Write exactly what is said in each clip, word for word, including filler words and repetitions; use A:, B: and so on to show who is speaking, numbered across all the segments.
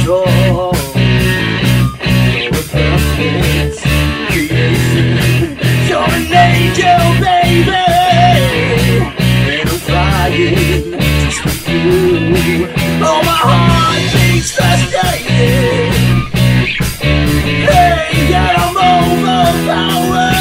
A: Oh, you're a perfect creation. You're an angel, baby, and I'm flying just for you. Oh, my heart beats frustrated. Hey, yeah, I'm overpowered.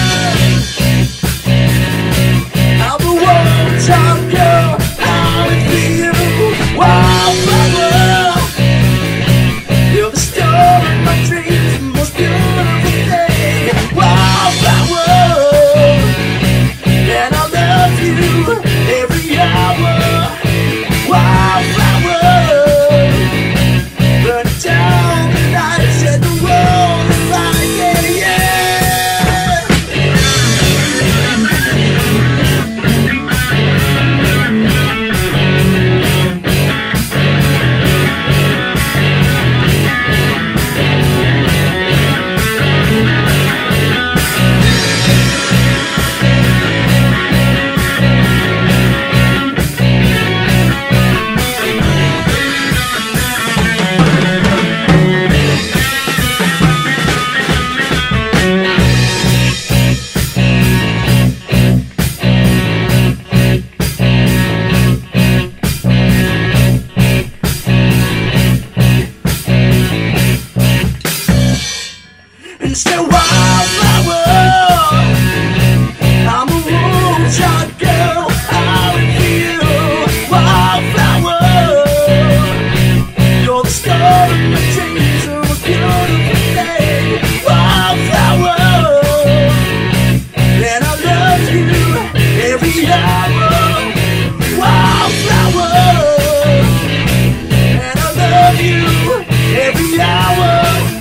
A: I'm the one top girl, how it feels. Wildflower, you're the star of my dreams, the most beautiful thing. Wildflower, and I love you every hour. Wildflower, burn it down tonight, set the world afire, yeah, yeah. And say wildflower, I'm a moonshot girl, how it feel. Wildflower, you're the star of my dreams, the most beautiful thing. Wildflower, and I love you every hour. Wildflower, and I love you every hour.